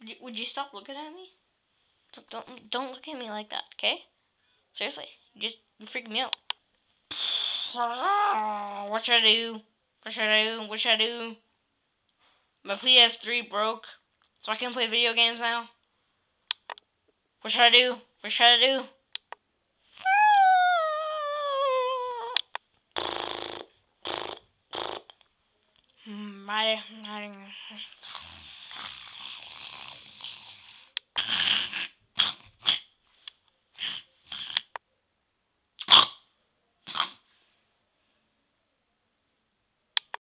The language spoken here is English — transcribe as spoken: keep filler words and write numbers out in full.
Would you, would you stop looking at me? Don't don't look at me like that, okay? Seriously, you just you freak me out. What should I do? What should I do? What should I do? My P S three broke, so I can't play video games now. What should I do? What should I do? Hmm, I, I,